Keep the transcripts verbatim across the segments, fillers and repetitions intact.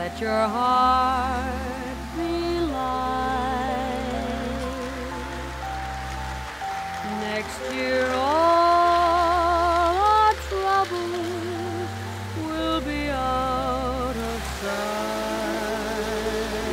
let your heart be light. Next year all our troubles will be out of sight.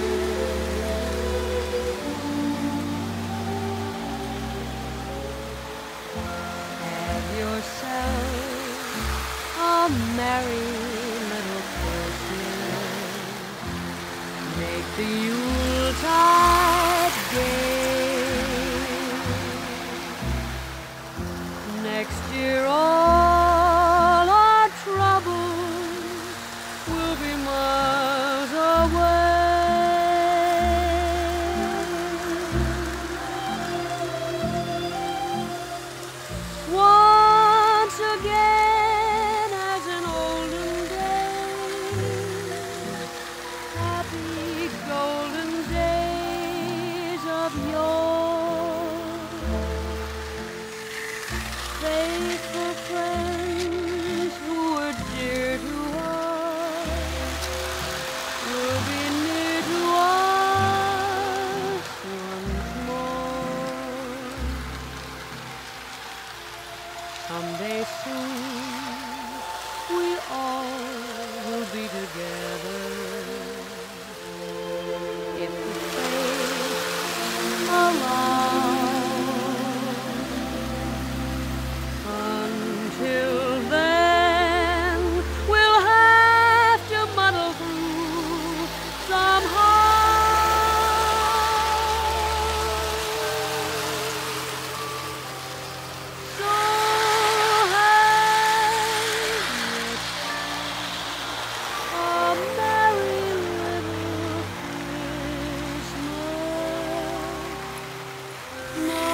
Have yourself a merry little Christmas. Make the Yuletide gay. Next year all our troubles will be miles away. Once again as in olden days, happy golden days of yore. Faithful friends who were dear to us will be near to us once more. Someday soon we all will be together. If the fates allow. Until then, we'll have to muddle through somehow. So have a merry little Christmas now.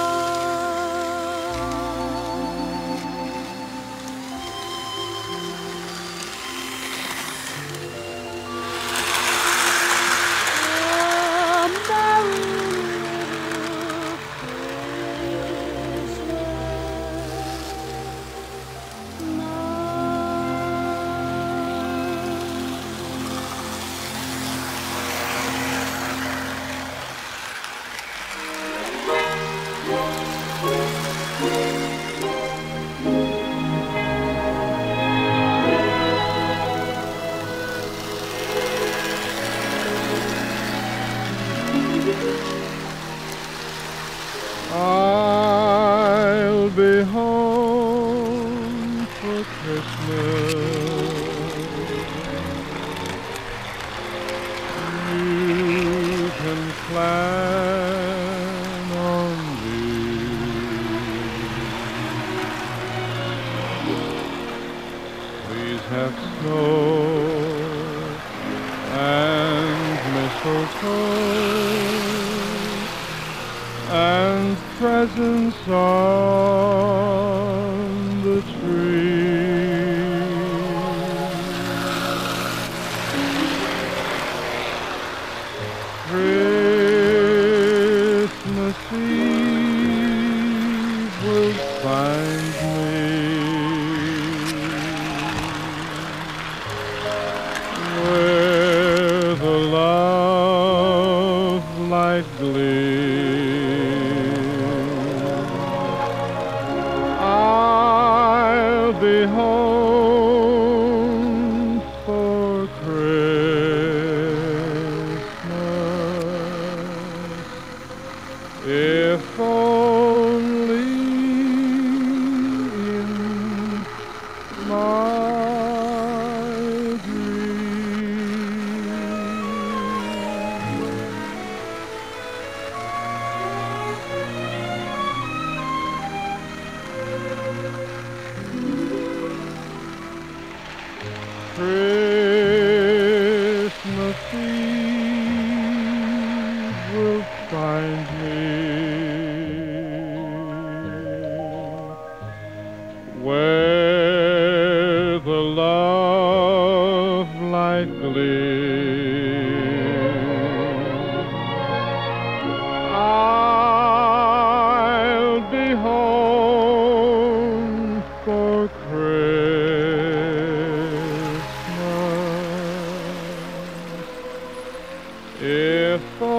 I'll be home for Christmas. You can plan on me. Please have snow and mistletoe and presents on the tree. Christmas Eve will find me where the love light gleams. I'll be home for Christmas, if only in my dream. Christmas Eve will find me where the love light gleams. I'll be home for Christmas, If